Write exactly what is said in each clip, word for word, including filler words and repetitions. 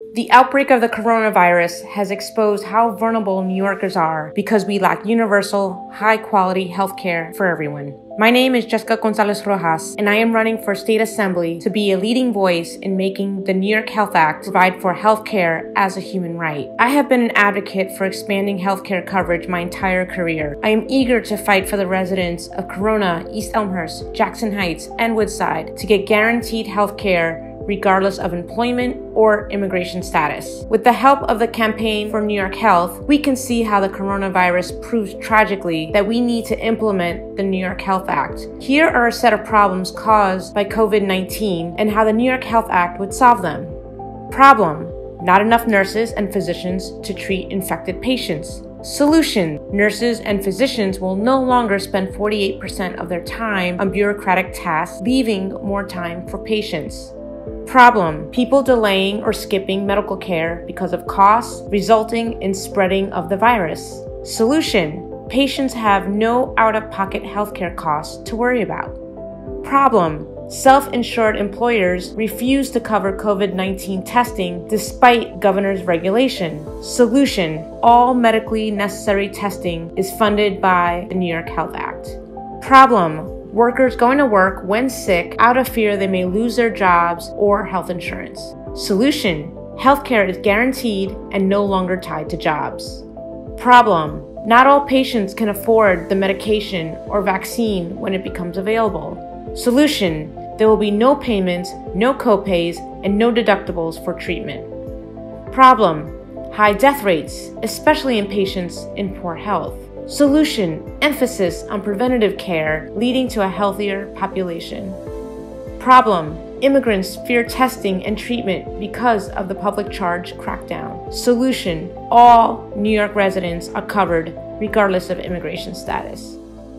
The outbreak of the coronavirus has exposed how vulnerable New Yorkers are because we lack universal, high-quality healthcare for everyone. My name is Jessica Gonzalez-Rojas, and I am running for State Assembly to be a leading voice in making the New York Health Act provide for healthcare as a human right. I have been an advocate for expanding healthcare coverage my entire career. I am eager to fight for the residents of Corona, East Elmhurst, Jackson Heights, and Woodside to get guaranteed healthcare regardless of employment or immigration status. With the help of the Campaign for New York Health, we can see how the coronavirus proves tragically that we need to implement the New York Health Act. Here are a set of problems caused by COVID nineteen and how the New York Health Act would solve them. Problem: not enough nurses and physicians to treat infected patients. Solution: nurses and physicians will no longer spend forty-eight percent of their time on bureaucratic tasks, leaving more time for patients. Problem: people delaying or skipping medical care because of costs, resulting in spreading of the virus. Solution: patients have no out-of-pocket healthcare costs to worry about. Problem: self-insured employers refuse to cover COVID nineteen testing despite governor's regulation. Solution: all medically necessary testing is funded by the New York Health Act. Problem: workers going to work when sick out of fear they may lose their jobs or health insurance. Solution: healthcare is guaranteed and no longer tied to jobs. Problem: not all patients can afford the medication or vaccine when it becomes available. Solution: there will be no payments, no copays, and no deductibles for treatment. Problem: high death rates, especially in patients in poor health. Solution: emphasis on preventative care, leading to a healthier population. Problem: immigrants fear testing and treatment because of the public charge crackdown. Solution: all New York residents are covered regardless of immigration status.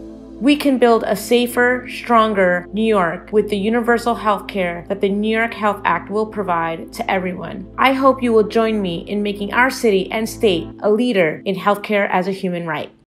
We can build a safer, stronger New York with the universal health care that the New York Health Act will provide to everyone. I hope you will join me in making our city and state a leader in healthcare as a human right.